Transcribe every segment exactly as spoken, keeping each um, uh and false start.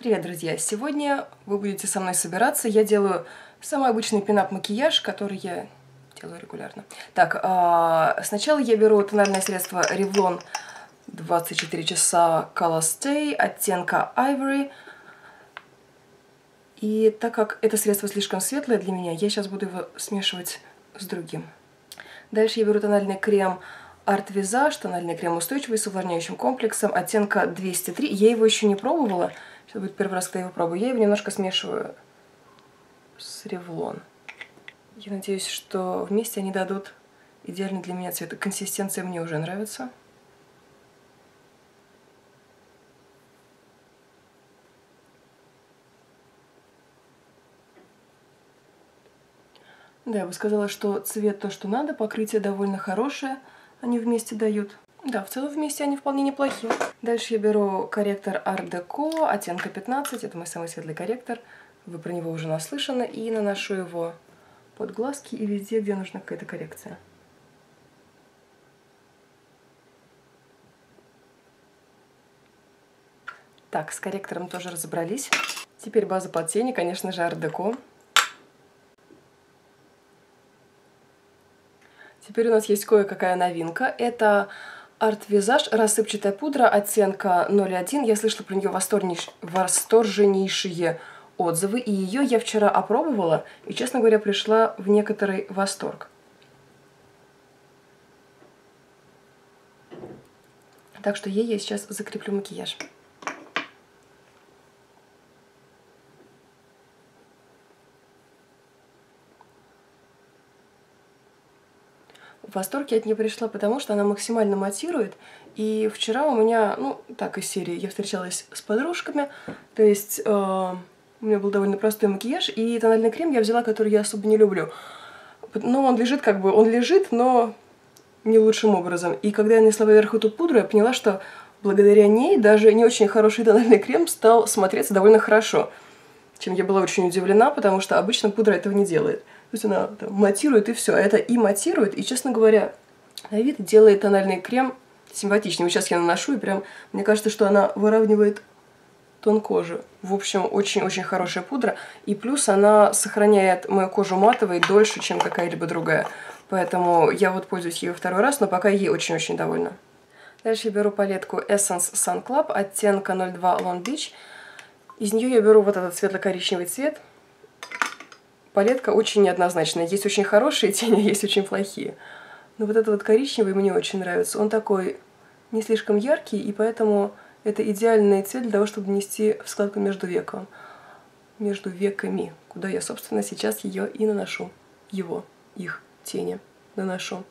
Привет, друзья! Сегодня вы будете со мной собираться. Я делаю самый обычный пинап-макияж, который я делаю регулярно. Так, а, сначала я беру тональное средство Revlon двадцать четыре часа Color Stay оттенка Ivory. И так как это средство слишком светлое для меня, я сейчас буду его смешивать с другим. Дальше я беру тональный крем Art Visage, тональный крем устойчивый с увлажняющим комплексом оттенка двести три. Я его еще не пробовала. Сейчас будет первый раз, когда я его пробую. Я его немножко смешиваю с Revlon. Я надеюсь, что вместе они дадут идеальный для меня цвет. Консистенция мне уже нравится. Да, я бы сказала, что цвет то, что надо, покрытие довольно хорошее, они вместе дают. Да, в целом вместе они вполне неплохие. Дальше я беру корректор Art Deco оттенка пятнадцать, это мой самый светлый корректор, вы про него уже наслышаны, и наношу его под глазки и везде, где нужна какая-то коррекция. Так, с корректором тоже разобрались. Теперь база под тени, конечно же, Art Deco. Теперь у нас есть кое-какая новинка. Это Art Visage рассыпчатая пудра оттенка ноль один. Я слышала про нее восторнейш... восторженнейшие отзывы. И ее я вчера опробовала и, честно говоря, пришла в некоторый восторг. Так что ей я сейчас закреплю макияж. В восторг я от нее пришла, потому что она максимально матирует. И вчера у меня, ну, так из серии, я встречалась с подружками, то есть э, у меня был довольно простой макияж, и тональный крем я взяла, который я особо не люблю. Но он лежит как бы, он лежит, но не лучшим образом. И когда я нанесла поверх эту пудру, я поняла, что благодаря ней даже не очень хороший тональный крем стал смотреться довольно хорошо. Чем я была очень удивлена, потому что обычно пудра этого не делает. То есть она там матирует и все. Это и матирует, и, честно говоря, на вид делает тональный крем симпатичнее. Сейчас я наношу, и прям мне кажется, что она выравнивает тон кожи. В общем, очень-очень хорошая пудра. И плюс она сохраняет мою кожу матовой дольше, чем какая-либо другая. Поэтому я вот пользуюсь ею второй раз, но пока ей очень-очень довольна. Дальше я беру палетку Essence Sun Club оттенка ноль два Long Beach. Из нее я беру вот этот светло-коричневый цвет. Палетка очень неоднозначная. Есть очень хорошие тени, есть очень плохие. Но вот этот вот коричневый мне очень нравится. Он такой не слишком яркий, и поэтому это идеальный цвет для того, чтобы нанести в складку между веком. Между веками, куда я, собственно, сейчас ее и наношу. Его, их тени наношу.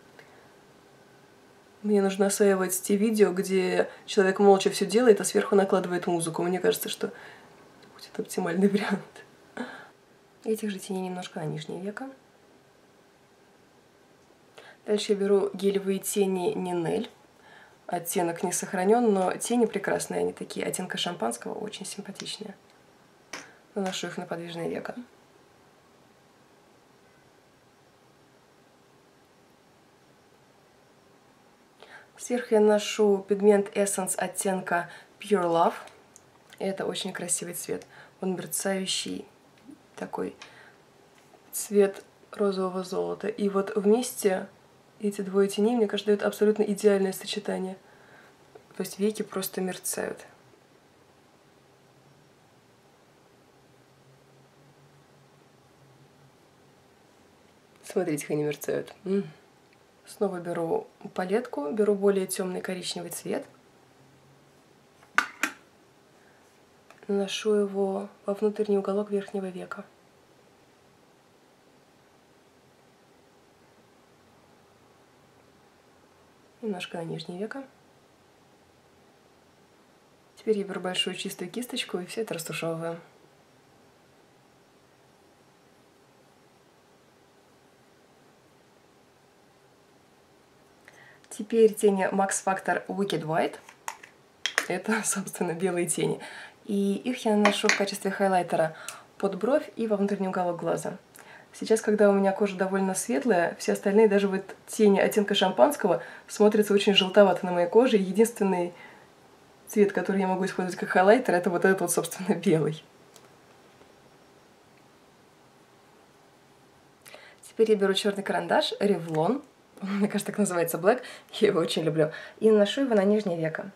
Мне нужно осваивать те видео, где человек молча все делает, а сверху накладывает музыку. Мне кажется, что это будет оптимальный вариант. Этих же теней немножко на нижнее веко. Дальше я беру гелевые тени Нинель. Оттенок не сохранен, но тени прекрасные, они такие, оттенка шампанского, очень симпатичные. Наношу их на подвижное веко. Сверху я наношу пигмент Essence оттенка Pure Love. Это очень красивый цвет. Он мерцающий, такой цвет розового золота. И вот вместе эти двое теней, мне кажется, дают абсолютно идеальное сочетание. То есть веки просто мерцают. Смотрите, как они мерцают. М-м. Снова беру палетку, беру более темный коричневый цвет. Наношу его во внутренний уголок верхнего века. Немножко на нижнее веко. Теперь я беру большую чистую кисточку и все это растушевываю. Теперь тени Max Factor Wicked White. Это, собственно, белые тени. И их я наношу в качестве хайлайтера под бровь и во внутренний уголок глаза. Сейчас, когда у меня кожа довольно светлая, все остальные, даже вот тени оттенка шампанского, смотрятся очень желтовато на моей коже. Единственный цвет, который я могу использовать как хайлайтер, это вот этот вот, собственно, белый. Теперь я беру черный карандаш Revlon, мне кажется, так называется Black, я его очень люблю, и наношу его на нижнее веко.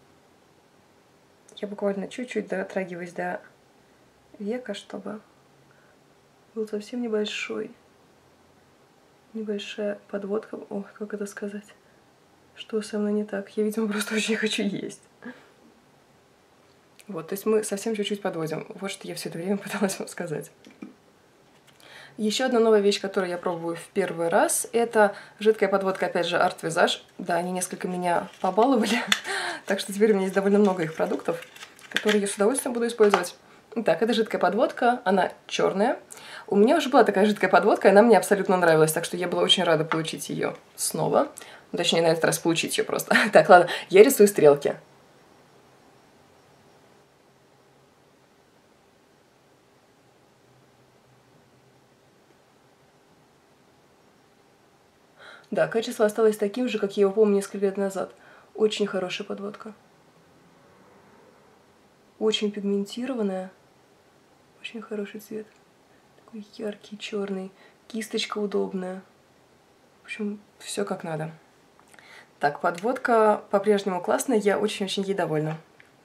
Я буквально чуть-чуть дотрагиваюсь до века, чтобы был совсем небольшой, небольшая подводка. Ох, как это сказать? Что со мной не так? Я, видимо, просто очень хочу есть. Вот, то есть мы совсем чуть-чуть подводим. Вот что я все это время пыталась вам сказать. Еще одна новая вещь, которую я пробую в первый раз, это жидкая подводка, опять же, Art Visage. Да, они несколько меня побаловали, так что теперь у меня есть довольно много их продуктов, которые я с удовольствием буду использовать. Итак, это жидкая подводка, она черная. У меня уже была такая жидкая подводка, и она мне абсолютно нравилась, так что я была очень рада получить ее снова. Ну, точнее, на этот раз получить ее просто. Так, ладно, я рисую стрелки. Да, качество осталось таким же, как я его помню несколько лет назад. Очень хорошая подводка. Очень пигментированная. Очень хороший цвет. Такой яркий, черный. Кисточка удобная. В общем, все как надо. Так, подводка по-прежнему классная, я очень-очень ей довольна.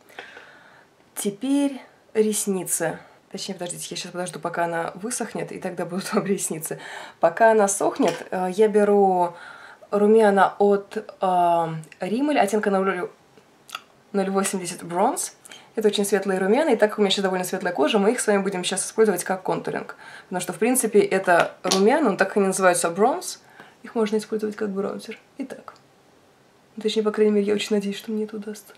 Теперь ресницы. Точнее, подождите, я сейчас подожду, пока она высохнет, и тогда будут вам ресницы. Пока она сохнет, я беру румяна от э, Rimmel, оттенка ноль восемьдесят Bronze. Это очень светлые румяна, и так как у меня сейчас довольно светлая кожа, мы их с вами будем сейчас использовать как контуринг. Потому что, в принципе, это румяна, но так как они называются Bronze, их можно использовать как бронзер. Итак. Точнее, по крайней мере, я очень надеюсь, что мне это удастся.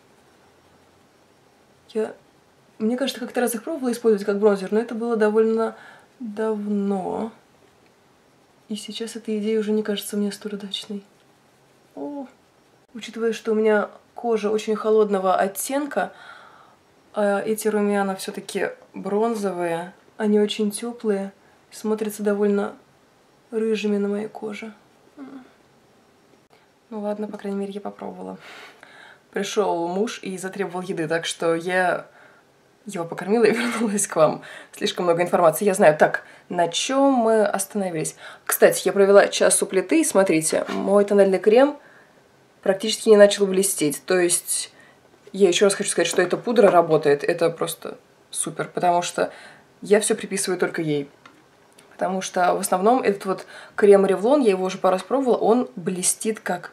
Я... Мне кажется, как-то раз их пробовала использовать как бронзер, но это было довольно давно. И сейчас эта идея уже не кажется мне столь удачной. О, учитывая, что у меня кожа очень холодного оттенка, а эти румяна все-таки бронзовые, они очень теплые, смотрятся довольно рыжими на моей коже. Ну ладно, по крайней мере, я попробовала. Пришел муж и затребовал еды, так что я его покормила и вернулась к вам. Слишком много информации, я знаю. Так, на чем мы остановились? Кстати, я провела час у плиты, и смотрите, мой тональный крем практически не начал блестеть. То есть, я еще раз хочу сказать, что эта пудра работает. Это просто супер, потому что я все приписываю только ей. Потому что в основном этот вот крем Revlon, я его уже пару раз пробовала, он блестит как...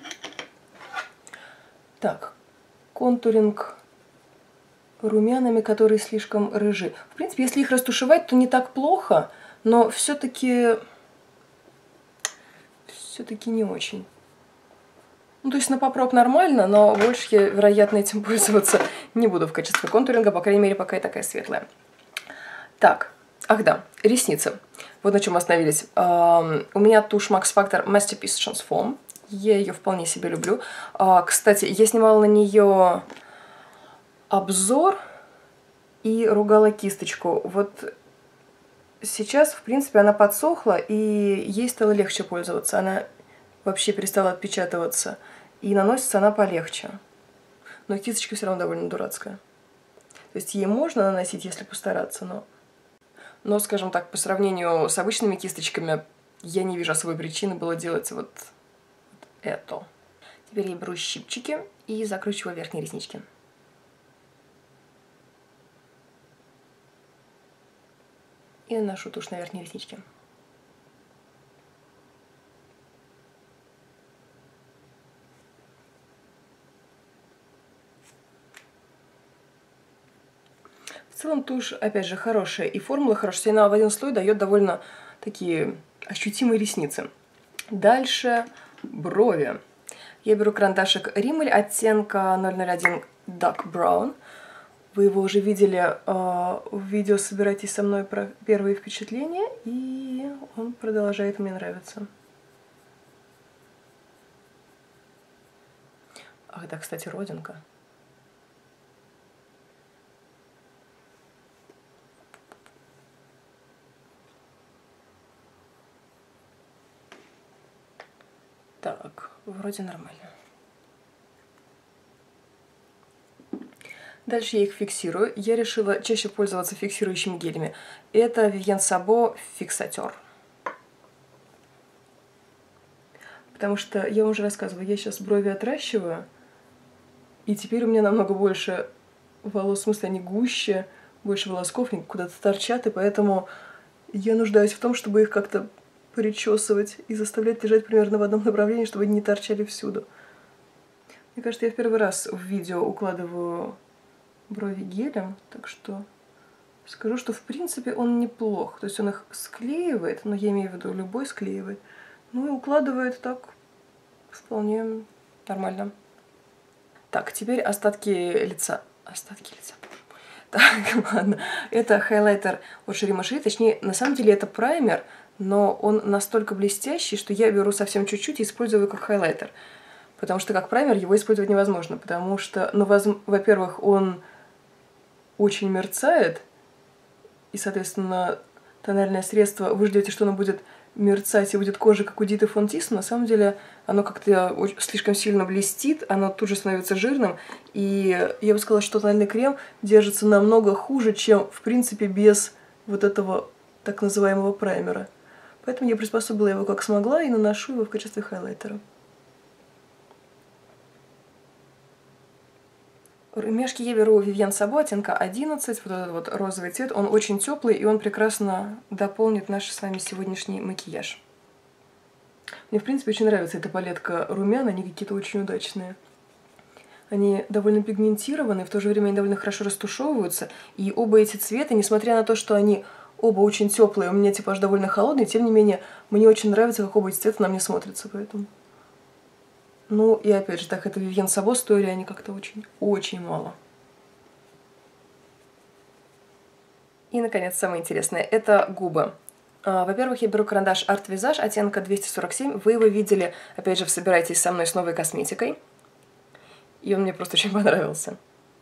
Так, контуринг румянами, которые слишком рыжи. В принципе, если их растушевать, то не так плохо, но все-таки все-таки не очень. Ну, то есть на попроб нормально, но больше я, вероятно, этим пользоваться не буду в качестве контуринга, по крайней мере, пока я такая светлая. Так, ах да, ресницы. Вот на чем мы остановились. Uh, у меня тушь Max Factor Masterpiece Transform. Я ее вполне себе люблю. Uh, кстати, я снимала на нее обзор и ругала кисточку. Вот сейчас, в принципе, она подсохла, и ей стало легче пользоваться. Она вообще перестала отпечатываться. И наносится она полегче. Но кисточка все равно довольно дурацкая. То есть ей можно наносить, если постараться, но... Но, скажем так, по сравнению с обычными кисточками, я не вижу особой причины было делать вот, вот это. Теперь я беру щипчики и закручиваю верхние реснички. И наношу тушь на верхние реснички. В целом тушь, опять же, хорошая, и формула хорошая, она в один слой дает довольно такие ощутимые ресницы. Дальше брови. Я беру карандашик Rimmel оттенка ноль ноль один Dark Brown. Вы его уже видели э, в видео «Собирайтесь со мной» про первые впечатления, и он продолжает мне нравиться. Ах да, кстати, родинка. Так, вроде нормально. Дальше я их фиксирую. Я решила чаще пользоваться фиксирующими гелями. Это Vivienne Sabo фиксатер. Потому что, я вам уже рассказывала, я сейчас брови отращиваю, и теперь у меня намного больше волос, в смысле, они гуще, больше волосков, они куда-то торчат, и поэтому я нуждаюсь в том, чтобы их как-то причесывать и заставлять лежать примерно в одном направлении, чтобы они не торчали всюду. Мне кажется, я в первый раз в видео укладываю брови гелем, так что скажу, что в принципе он неплох. То есть он их склеивает, но я имею в виду любой склеивает, ну и укладывает так вполне нормально. Так, теперь остатки лица. Остатки лица. Так, ладно. Это хайлайтер от Шери Машери. Точнее, на самом деле это праймер, но он настолько блестящий, что я беру совсем чуть-чуть и использую его как хайлайтер. Потому что как праймер его использовать невозможно. Потому что, ну, во-первых, он очень мерцает. И, соответственно, тональное средство, вы ждете, что оно будет мерцать и будет кожа, как у Диты Фон Тис, но на самом деле оно как-то слишком сильно блестит, оно тут же становится жирным, и я бы сказала, что тональный крем держится намного хуже, чем, в принципе, без вот этого так называемого праймера. Поэтому я приспособила его как смогла и наношу его в качестве хайлайтера. Румяшки я беру Vivienne Sabo оттенка одиннадцать, вот этот вот розовый цвет, он очень теплый и он прекрасно дополнит наш с вами сегодняшний макияж. Мне, в принципе, очень нравится эта палетка румян, они какие-то очень удачные. Они довольно пигментированы, в то же время они довольно хорошо растушевываются, и оба эти цвета, несмотря на то, что они оба очень теплые, у меня типаж довольно холодный, тем не менее, мне очень нравится, как оба эти цвета на мне смотрятся, поэтому... Ну, и опять же, так, это Vivienne Sabo, стоили они как-то очень-очень мало. И, наконец, самое интересное, это губы. Во-первых, я беру карандаш Art Visage оттенка двести сорок семь. Вы его видели, опять же, в «Собирайтесь со мной» с новой косметикой. И он мне просто очень понравился.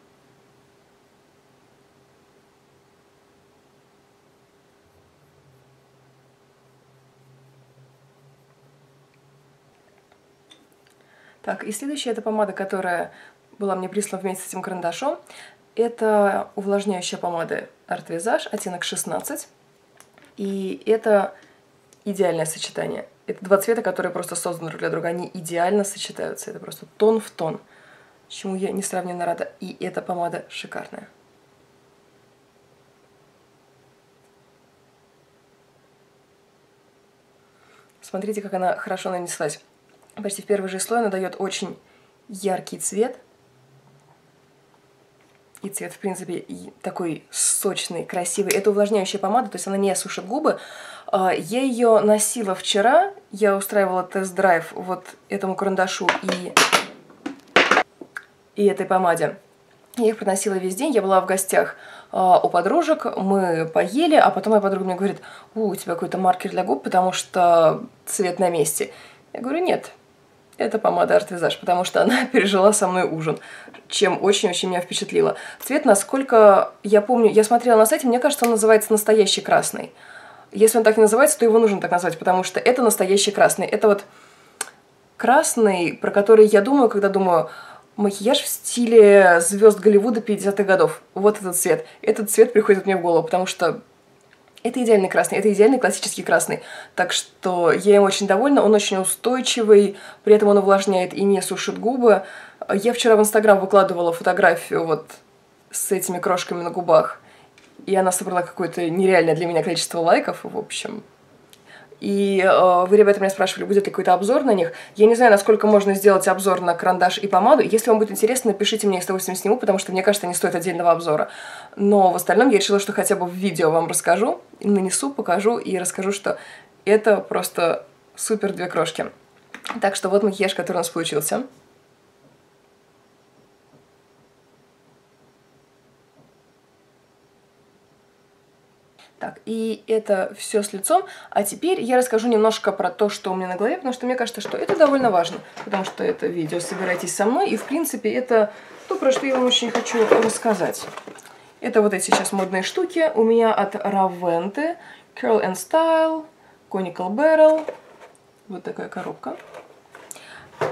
Так, и следующая это помада, которая была мне прислана вместе с этим карандашом. Это увлажняющая помада Art Visage, оттенок шестнадцать. И это идеальное сочетание. Это два цвета, которые просто созданы друг для друга. Они идеально сочетаются. Это просто тон в тон. Чему я несравненно рада. И эта помада шикарная. Смотрите, как она хорошо нанеслась. Почти в первый же слой она дает очень яркий цвет. И цвет, в принципе, такой сочный, красивый. Это увлажняющая помада, то есть она не сушит губы. Я ее носила вчера. Я устраивала тест-драйв вот этому карандашу и, и этой помаде. Я их приносила весь день. Я была в гостях у подружек, мы поели, а потом моя подруга мне говорит: у, у тебя какой-то маркер для губ, потому что цвет на месте. Я говорю: нет. Это помада Art Visage, потому что она пережила со мной ужин, чем очень-очень меня впечатлило. Цвет, насколько я помню, я смотрела на сайте, мне кажется, он называется «Настоящий красный». Если он так не называется, то его нужно так назвать, потому что это настоящий красный. Это вот красный, про который я думаю, когда думаю макияж в стиле звезд Голливуда пятидесятых годов. Вот этот цвет. Этот цвет приходит мне в голову, потому что это идеальный красный, это идеальный классический красный. Так что я им очень довольна, он очень устойчивый, при этом он увлажняет и не сушит губы. Я вчера в Инстаграм выкладывала фотографию вот с этими крошками на губах, и она собрала какое-то нереальное для меня количество лайков, в общем. И э, вы, ребята, меня спрашивали, будет ли какой-то обзор на них. Я не знаю, насколько можно сделать обзор на карандаш и помаду. Если вам будет интересно, напишите мне, я с удовольствием сниму, потому что, мне кажется, они стоят отдельного обзора. Но в остальном я решила, что хотя бы в видео вам расскажу, нанесу, покажу и расскажу, что это просто супер две крошки. Так что вот макияж, который у нас получился. Так, и это все с лицом. А теперь я расскажу немножко про то, что у меня на голове, потому что мне кажется, что это довольно важно. Потому что это видео «Собирайтесь со мной», и, в принципе, это то, про что я вам очень хочу рассказать. Это вот эти сейчас модные штуки. У меня от Ravente, Curl and Style, Conical Barrel. Вот такая коробка.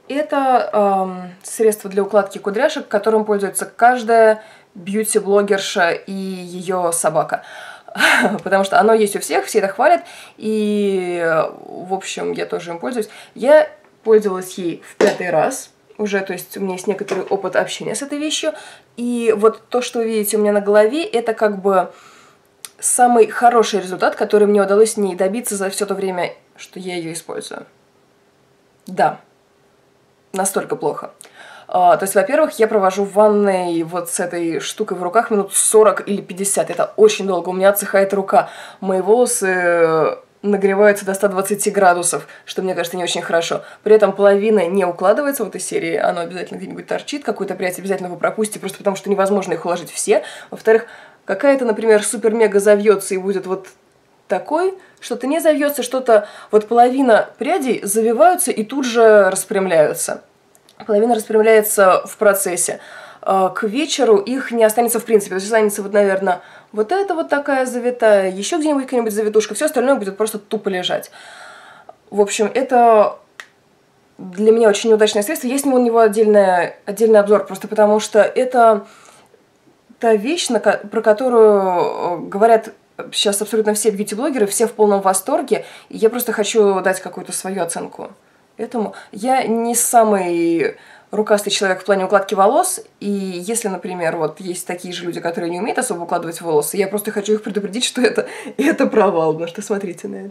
Это эм, средство для укладки кудряшек, которым пользуется каждая бьюти-блогерша и ее собака. Потому что оно есть у всех, все это хвалят, и, в общем, я тоже им пользуюсь. Я пользовалась ей в пятый раз уже, то есть у меня есть некоторый опыт общения с этой вещью, и вот то, что вы видите у меня на голове, это как бы самый хороший результат, который мне удалось не добиться за все то время, что я ее использую. Да, настолько плохо. Uh, то есть, во-первых, я провожу в ванной вот с этой штукой в руках минут сорок или пятьдесят. Это очень долго. У меня отсыхает рука. Мои волосы нагреваются до ста двадцати градусов, что, мне кажется, не очень хорошо. При этом половина не укладывается в этой серии. Оно обязательно где-нибудь торчит. Какую-то прядь обязательно вы пропустите, просто потому что невозможно их уложить все. Во-вторых, какая-то, например, супер-мега завьется и будет вот такой, что-то не завьется, что-то... Вот половина прядей завиваются и тут же распрямляются. Половина распрямляется в процессе. К вечеру их не останется в принципе. То есть останется вот, наверное, вот эта вот такая завитая, еще где-нибудь какая-нибудь завитушка, все остальное будет просто тупо лежать. В общем, это для меня очень неудачное средство. Есть у него отдельный, отдельный обзор, просто потому что это та вещь, на, про которую говорят сейчас абсолютно все бьюти-блогеры, все в полном восторге, и я просто хочу дать какую-то свою оценку этому. Я не самый рукастый человек в плане укладки волос, и если, например, вот есть такие же люди, которые не умеют особо укладывать волосы, я просто хочу их предупредить, что это, это провал, потому что смотрите на это.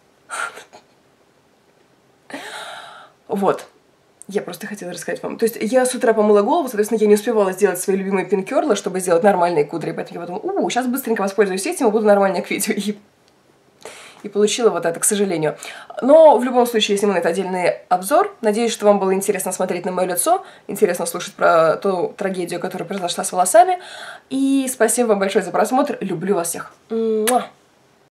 Вот. Я просто хотела рассказать вам. То есть я с утра помыла голову, соответственно, я не успевала сделать свои любимые пинкерлы, чтобы сделать нормальные кудри, поэтому я подумала, у, сейчас быстренько воспользуюсь этим и буду нормально к видео. И И получила вот это, к сожалению. Но в любом случае, если мы на это отдельный обзор, надеюсь, что вам было интересно смотреть на мое лицо, интересно слушать про ту трагедию, которая произошла с волосами. И спасибо вам большое за просмотр. Люблю вас всех. Муа!